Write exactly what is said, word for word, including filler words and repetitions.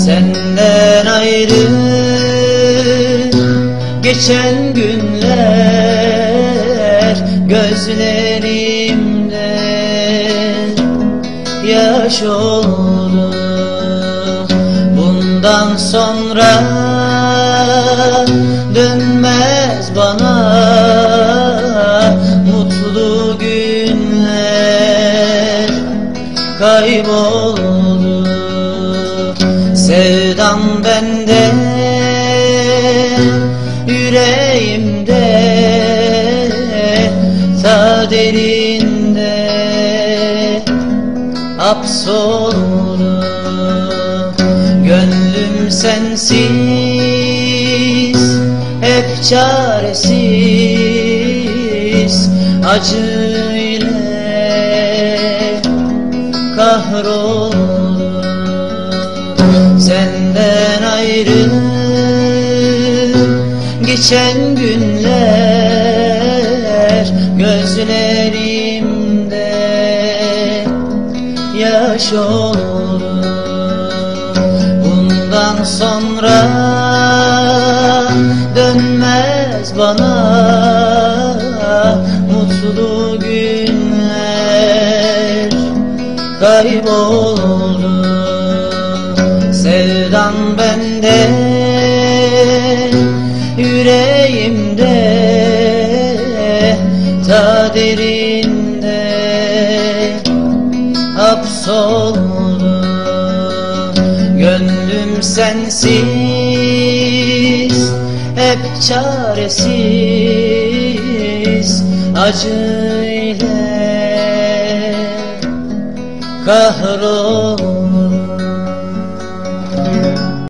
Senden ayrı geçen günler gözlerimde yaş oldu. Bundan sonra dönmez bana mutlu günler, kayboldu sevdam bende, yüreğimde, ta derinde hapsoldu. Gönlüm sensiz, hep çaresiz, acı ile kahroldu. Senden ayrı geçen günler gözlerimde yaş oldu. Bundan sonra dönmez bana mutlu günler, kayboldu sevdan bende, yüreğimde, ta derinde hapsoldu. Gönlüm sensiz, hep çaresiz, acı ile kahroldu.